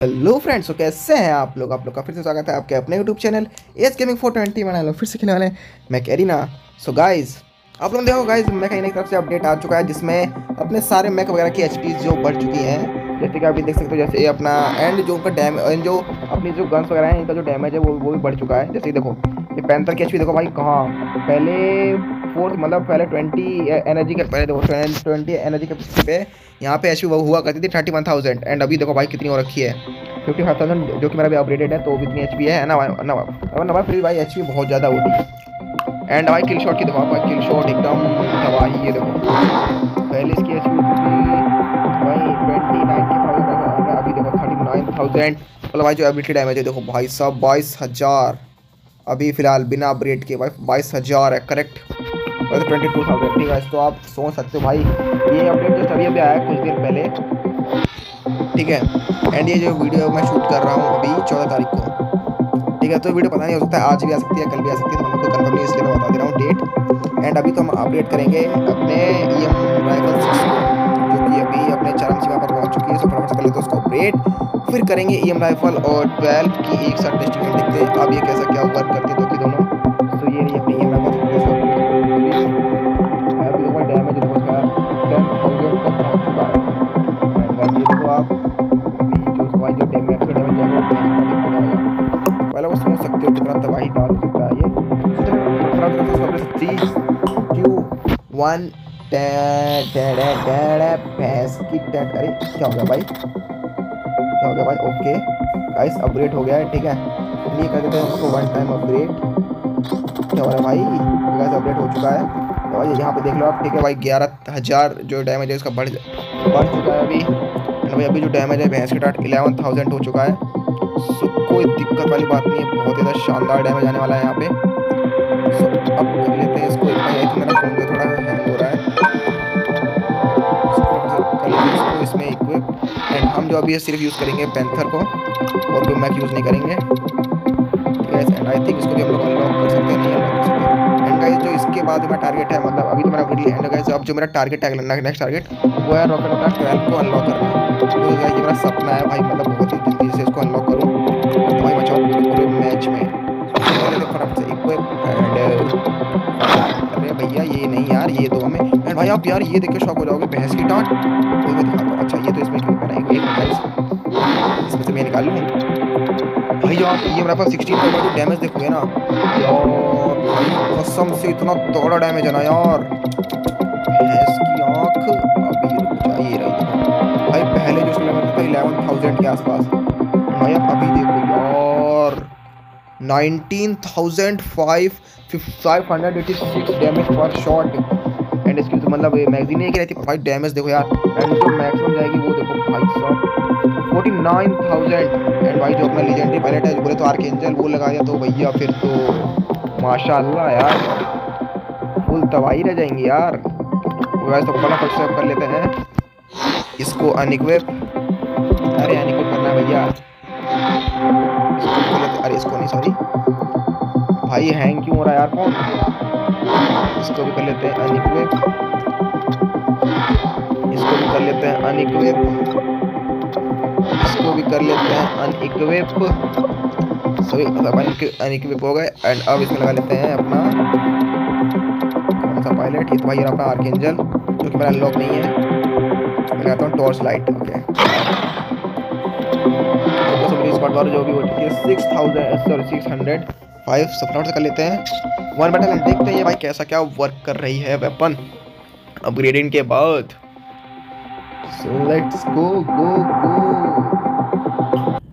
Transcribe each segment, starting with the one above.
Hello friends, तो कैसे हैं आप लोग का फिर से स्वागत है आपके अपने यूट्यूब चैनल एज गेमिंग 420 में। लोग फिर से खेलने वाले मैं कैरीना। सो गाइस, आप लोग देखो गाइस, मैं कहीं नई तरफ से अपडेट आ चुका है जिसमें अपने सारे मैक वगैरह की एचपी जो बढ़ चुकी हैं। जैसे कि आप भी देख सकते हो, जैसे ये अपना एंड जो उनका डैमेज, जो अपनी जो गन्स वगैरह हैं, इनका जो डैमेज है वो भी बढ़ चुका है। जैसे देखो, ये पैंथर की एचपी देखो भाई, कहाँ पहले फोर्थ, मतलब पहले 20 एनर्जी के, पहले देखो 20 एनर्जी कैपेसिटी पे यहाँ पे एचपी हुआ करती थी 31,000, एंड अभी देखो भाई कितनी हो रखी है 55,000, जो कि मेरा भी अपडेटेड है, तो भी इतनी एचपी है ना फिर भाई एचपी बहुत ज़्यादा होती है। एंड भाई किल शॉट की देखो आप, किल शॉट एकदम तबाही। ये देखो पहले इसकी एचपी होती थी भाई 29 के 1000, अभी देखो 39,000। मतलब भाई जो एबिलिटी डैमेज है देखो भाई साहब 22,000 अभी फिलहाल बिना अपग्रेड के भाई 22,000 है करेक्ट। वैसे 22,000 ठीक है। तो आप सोच सकते हो भाई, ये अपडेट जस्ट अभी अभी आया कुछ देर पहले, ठीक है। एंड ये जो वीडियो मैं शूट कर रहा हूँ अभी 14 तारीख को, ठीक है। तो वीडियो पता नहीं, हो सकता है आज भी आ सकती है, कल भी आ सकती है, तो हमको कंफर्म नहीं, इसलिए मैं बता दे रहा हूँ डेट। एंड अभी तो हम अपडेट करेंगे अपने EM राइफल 6 को, जो कि अभी अपने चरम सीमा पर पहुँच चुकी है। सो फटाफट से कर लेते हैं उसको अपडेट, फिर करेंगे EM राइफल और 12 की एक साथ टेस्टिंग, देखते हैं अब ये कैसा क्या वर्क करती है तो कि दोनों। तो ये रही अपनी EM राइफल डैमेज देखो उसका 10,000 तक पहुँच चुका है। एंड गाइस ये देखो आप, अभी जो उसका जो डैमेज का डैमेज है वो देखा जाएगा। पहले वो समझ सकते हो कितना तबाही डाल सकता है ये। तो 3 2 1 भैंस की टेट। अरे क्या हो गया भाई, क्या हो गया भाई? ओके गाइस, अपग्रेड हो गया है, ठीक है। ये कर देते हैं उसको वन टाइम अपग्रेड। क्या हो रहा है भाई? गाइस अपडेट हो चुका है, तो भाई यहाँ पे देख लो आप, ठीक है भाई। 11,000 जो डैमेज है उसका बढ़ चुका है अभी। एंड भाई अभी जो डैमेज है भैंस के टाट 11,000 हो चुका है। सो कोई दिक्कत वाली बात नहीं है, बहुत ज़्यादा शानदार डैमेज आने वाला है यहाँ पे। सो अब कर लेते हैं इसको। आई थिंक मेरा फ़ोन जो थोड़ा हैंग हो रहा है, कर लेते हैं इसको इसमें इक्विप। एंड हम जो अभी सिर्फ यूज़ करेंगे पैंथर को, और कोई मैक यूज़ नहीं करेंगे, ठीक है। एंड आई थिंक इसको भी हम लोग अनलॉक कर सकते हैं, नहीं अनलॉक कर सकते। एंड गाइस जो इसके बाद मेरा टारगेट है, मतलब अभी तो मैंने अपडेट लिया। एंड गाइस अब जो मेरा टारगेट है, नेक्स्ट टारगेट वो है रॉकेट का 12 को अनलॉक करना। तो गाइस ये मेरा सपना है भाई, मतलब बहुत ही जल्दी से इसको अनलॉक करूँ और भाई मचाओ पूरे मैच में। तो फटाफट से इक्विप एंड अरे भैया ये नहीं यार, ये दो हमें। एंड भाई आप यार ये देख के शॉक हो जाओगे, भैंस की टांट। कोई मैं दिखाता हूँ। अच्छा ये तो इसमें क्यों बनाएंगे, एक गाइस इसमें से मैं निकाल लूँ भाई। आप ये मेरे पास 16 का जो डैमेज देखोगे ना यार, भाई कसम से इतना तगड़ा डैमेज है ना यार। भैंस की आँख। अभी ये रुक जा, ये रही देखो भाई, पहले जो उसका लेवल था 11,000 के आसपास, भाई आप अभी देखो यार 19,586 डैमेज पर शॉट। एंड इसकी तो मतलब मैगजीन एक ही रहती है, भाई डैमेज देखो यार। एंड जो मैक्सिमम जाएगी वो देखो भाई साहब 49,000। एंड भाई जो अपना लेजेंडरी पायलट है, बोले तो आर्कएंजल, वो लगा दिया तो भैया फिर तो माशाल्लाह यार, फुल तबाही रह जाएंगी यार। वैसे तो फटाफट से कर लेते हैं इसको अनइक्विप। अरे अनइक्विप करना है भैया, इसको कर लेते। अरे इसको नहीं, सॉरी भाई, हैंग क्यों हो रहा है यार फोन। इसको भी कर लेते हैं अनइक्विप, इसको भी कर लेते हैं अनइक्विप, इसको भी कर लेते हैं अनइक्विप। सभी अनइक्विप हो गए। एंड अब इसमें लगा लेते हैं अपना कौन सा पायलट, ये तो भाई अपना आर्कएंजल, जो कि मेरा अनलॉक नहीं है। लगाता हूँ टॉर्च लाइट, ओके। जो भी हो चुकी है 6,000, सॉरी 605 सफलता से कर लेते हैं वन बैटल। देखते हैं ये भाई कैसा क्या वर्क कर रही है वेपन अपग्रेडिंग के बाद। So let's go go go.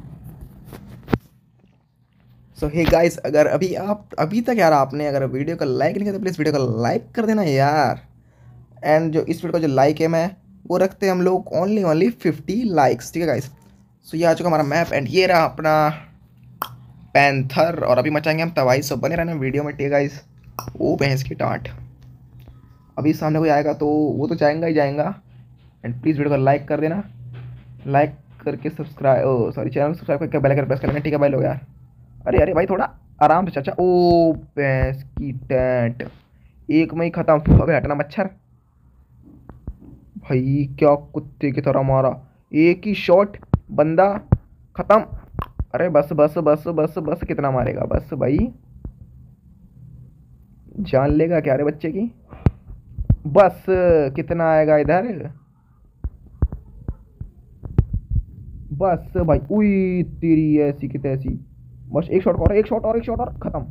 So hey guys, अगर अभी तक यार आपने अगर वीडियो को लाइक नहीं किया तो प्लीज़ वीडियो को लाइक कर देना यार। एंड जो इस वीडियो का जो लाइक है मैं वो रखते हैं हम लोग ओनली 50 लाइक्स, ठीक है गाइस। सो ये आ चुका हमारा मैप, एंड ये रहा अपना पैंथर, और अभी मचाएंगे हम तबाही। सब बने रहना वीडियो में, ठीक है गाइस। वो भैंस की टाँट, अभी सामने कोई आएगा तो वो तो जाएगा ही जाएगा। एंड प्लीज़ वीडियो को लाइक कर देना, लाइक करके सब्सक्राइब, ओ सॉरी चैनल को सब्सक्राइब करके बेल आइकन प्रेस कर लेना, ठीक है भाई लोग यार। अरे अरे भाई थोड़ा आराम से चाचा। ओ भैंस की टैट, एक में ही खत्म। अबे हटना मच्छर भाई, क्या कुत्ते की तरह मारा, एक ही शॉट बंदा खत्म। अरे बस बस बस बस बस, कितना मारेगा बस भाई, जान लेगा क्या रे बच्चे की। बस, कितना आएगा इधर। बस भाई, उई तेरी ऐसी की तैसी। बस एक शॉट और, एक शॉट और, एक शॉट और, खत्म।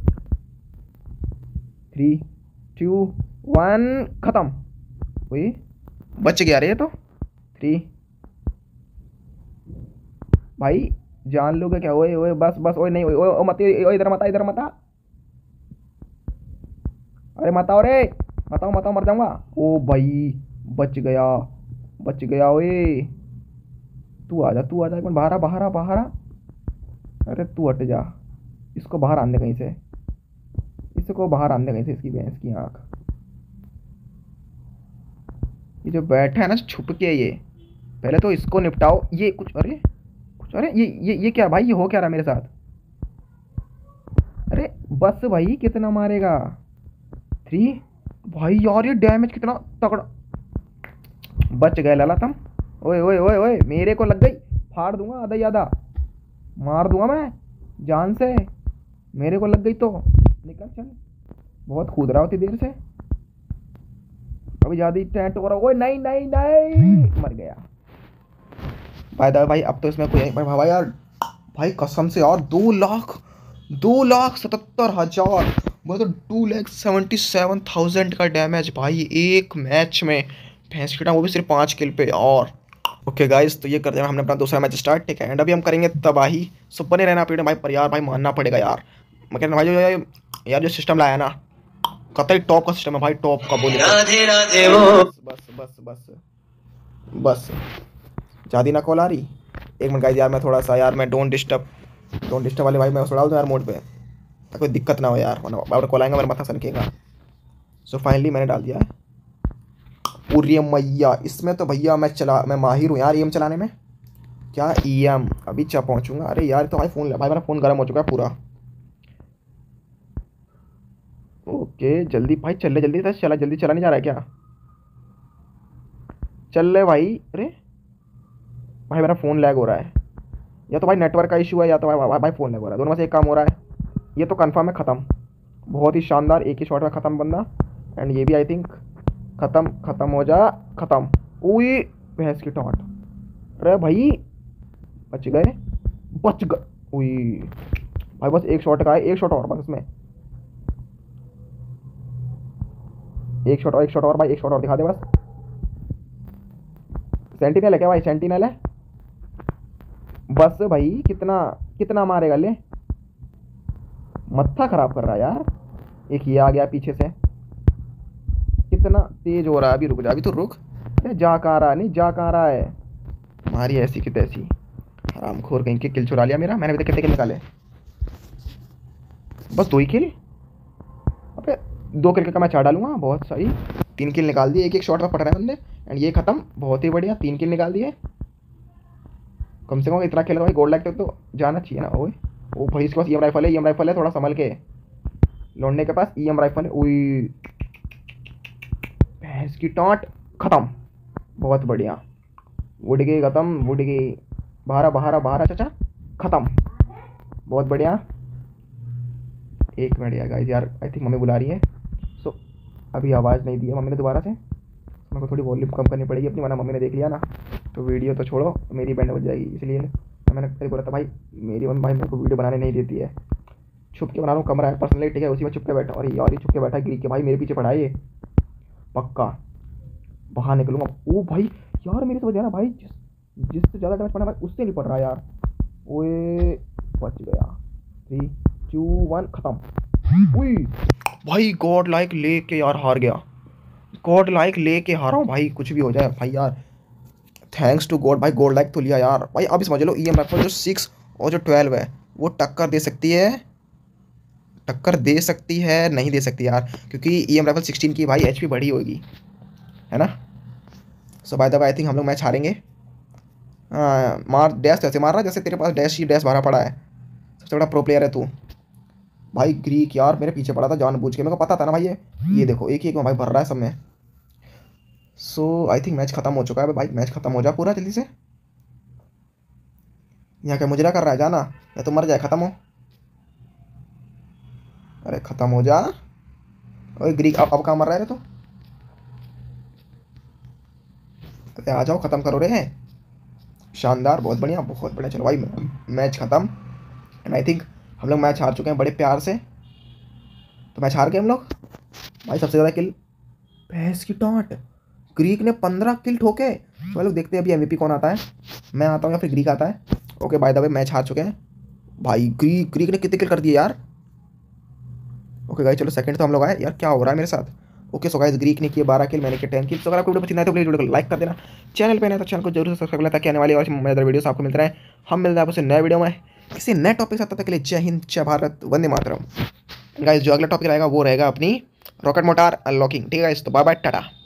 3 2 1 खत्म। उई, बच गया रे ये तो। 3 भाई, जान लोगे क्या। ओए ओए बस बस, ओए नहीं, ओए ओए ओए, मत, ओए इधर मत आ, इधर मत आ। अरे मत आओ रे, मत आओ मत आओ, मर जाऊंगा। ओ भाई, बच गया, बच गया। ओए तू आ जा, तू आ जा, एक मिनट, बाहर आ, बाहर आ, बाहर आ। अरे तू हट जा, इसको बाहर आने कहीं से, इसको बाहर आने कहीं से, इसकी भैंस की आंख। ये जो बैठा है ना छुप के, ये पहले तो इसको निपटाओ। ये कुछ, अरे कुछ, अरे ये क्या भाई, ये हो क्या रहा मेरे साथ। अरे बस भाई, कितना मारेगा। 3 भाई यार, ये डैमेज कितना तगड़ा। बच गए लाला तुम। ओए ओए ओए ओए, मेरे को लग गई, फाड़ दूंगा आधा ही आधा, मार दूंगा मैं जान से। मेरे को लग गई तो निकल चल, बहुत कूद रहा होती देर से, अभी ज्यादा टेंट हो रहा। ओए नहीं नहीं नहीं, मर गया भाई। दा भाई, अब तो इसमें कोई भाई, भाई यार, भाई कसम से यार, 2 लाख, 2,77,000, मतलब 2,77,000 का डैमेज भाई एक मैच में। भैंस की टांग, वो भी सिर्फ 5 किल पे। और ओके गाइस, तो ये कर दिया हमने अपना दूसरा मैच स्टार्ट, ठीक है। एंड अभी हम करेंगे तबाही। सो बने रहना पीड़े भाई, पर यार भाई मानना पड़ेगा यार। मैं कहना भाई, जो यार जो सिस्टम लाया ना, कतई टॉप का सिस्टम है भाई, टॉप का। बोले राधे राधे वो, बस बस बस बस, ज़्यादा ना कॉल आ रही। एक मिनट गाइस यार, मैं थोड़ा सा यार, मैं डोंट डिस्टर्ब वाले भाई मैं उड़ा दूँ यार मोड पे, ताकि कोई दिक्कत ना हो यार, वरना बार कॉल आएगा मेरा माथा सनकेगा। सो फाइनली मैंने डाल दिया है पूरी मैया इसमें। तो भैया मैं माहिर हूँ यार ईएम चलाने में। क्या ईएम, अभी चा पहुँचूंगा। अरे यार तो भाई फ़ोन, भाई मेरा फ़ोन गर्म हो चुका है पूरा। ओके जल्दी भाई, चल ले जल्दी, चला जल्दी, चला नहीं जा रहा है क्या। चल ले भाई। अरे भाई मेरा फ़ोन लैग हो रहा है, या तो भाई नेटवर्क का इशू है, या तो भाई फ़ोन लैग हो रहा है, दोनों में से एक काम हो रहा है। ये तो कंफर्म है ख़त्म, बहुत ही शानदार, एक ही शॉट में ख़त्म बंदा। एंड ये भी आई थिंक ख़त्म, ख़त्म हो जा, ख़त्म। उई भैंस की टॉट। अरे भाई बच गए, बच गए। उई भाई, बस एक शॉट का है, एक शॉट और बस इसमें, एक शॉट और, एक शॉट और भाई, एक शॉट और दिखा दे बस। सेंटिनल है क्या भाई, सेंटिनल है। बस भाई, कितना कितना मारेगा ले, मत्था खराब कर रहा है यार। एक ये आ गया पीछे से, कितना तेज हो रहा है। अभी रुक जा, अभी तो रुक। अरे जा कहाँ रहा है, नहीं जा कहाँ रहा है। मारी ऐसी की तैसी, हरामखोर कहीं के, किल चुरा लिया मेरा। मैंने अभी तक कितने किल निकाले, बस 2 ही किल। अबे 2 किल का मैं 4 डालूंगा, बहुत सही। 3 किल निकाल दिए, एक एक शॉट में पड़ रहे हैं बंदे। एंड ये खत्म, बहुत ही बढ़िया, 3 किल निकाल दिए। कम से कम इतना खेला भाई, गोल्ड लाइक तक तो जाना चाहिए ना। ओए ओ भाई, इसके पास ईएम राइफल है, ईएम राइफल है, थोड़ा संभल के। लौंडे के पास ईएम राइफल है। उई भैंस की टाँट, खत्म, बहुत बढ़िया। वुड गई खत्म, वुड गई, बाहर बाहर बाहर, चाचा खत्म, बहुत बढ़िया। एक मिनट यार गाइस, यार आई थिंक मम्मी बुला रही है। सो अभी आवाज़ नहीं दी है मम्मी ने दोबारा से, मेरे को थोड़ी वॉल्यूम कम करनी पड़ेगी अपनी, वरना मम्मी ने देख लिया ना तो वीडियो तो छोड़ो, मेरी बैंड बज जाएगी। इसलिए मैंने पहले बोला था भाई, मेरी मम्मी भाई मेरे को वीडियो बनाने नहीं देती है। छुप के बना रहा हूँ, कमरा है पर्सनली, ठीक है, उसी में छुप के बैठा। और ये छुप के बैठा है गिरी के, भाई मेरे पीछे पड़ा है ये, पक्का बाहर निकलूंगा। ओ भाई यार, मेरे से बजा ना भाई, जिससे ज़्यादा डैमेज पड़ा भाई उससे नहीं पड़ रहा यार। ओए बच गया। 3 2 1 खत्म। उई भाई, गॉड लाइक लेके यार हार गया, गॉड लाइक लेके हारा हूँ भाई, कुछ भी हो जाए भाई यार, थैंक्स टू गॉड भाई, गॉड लाइक तो लिया यार भाई। अभी समझ लो ईएम राइफल जो 6 और जो 12 है, वो टक्कर दे सकती है, टक्कर दे सकती है, नहीं दे सकती यार, क्योंकि ईएम राइफल 16 की भाई एचपी बढ़ी होगी, है ना। So by the way I think हम लोग मैच हारेंगे। हाँ मार, डैश कैसे मार रहा है, जैसे तेरे पास डैश ही डैश भरा पड़ा है। सबसे बड़ा प्रो प्लेयर है तू भाई। ग्रीक यार मेरे पीछे पड़ा था जानबूझ के, मेरे को पता था ना भाई, ये देखो एक ही एक में भाई भर रहा है सब में। सो आई थिंक मैच खत्म हो चुका है भाई, मैच खत्म हो जा पूरा जल्दी से। यहाँ क्या मुजरा कर रहा है, जाना या तो मर जाए, खत्म हो। अरे खत्म हो जा। ओए ग्रीक, अब कहाँ मर रहा है रे तू? अरे आ जाओ, खत्म करो रे। शानदार, बहुत बढ़िया। चलो भाई, मैच खत्म। एंड आई थिंक हम लोग मैच हार चुके हैं बड़े प्यार से। तो मैच हार गए हम लोग भाई। सबसे ज़्यादा किल भैंस की टाँट, ग्रीक ने 15 किल ठोके। तो लोग देखते हैं अभी एमवीपी कौन आता है, मैं आता हूँ या फिर ग्रीक आता है। Okay by the way, match हार चुके हैं भाई। ग्रीक ग्रीक ने कितने किल कर दिए यार। ओके गाइस, चलो सेकंड तो हम लोग आए यार, क्या हो रहा है मेरे साथ। ओके सो गाइस, ग्रीक ने किए 12 किल, मैंने किए 10 किल। तो अगर आपको वीडियो पसंद आए तो प्लीज वीडियो को लाइक कर देना। चैनल पे नए तो चैनल को जरूर सब्सक्राइब करना, ताकि आने वाली और मजेदार वीडियोस आपको मिलते रहे। हम मिलते हैं आपसे नए वीडियो में किसी नए टॉपिक के साथ। तब तक के लिए जय हिंद, जय भारत, वंदे मातरम। गाइस जो अगला टॉपिक रहेगा वो रहेगा अपनी रॉकेट मोटार अनलॉकिंग। ठीक है गाइस, तो बाय बाय, टाटा।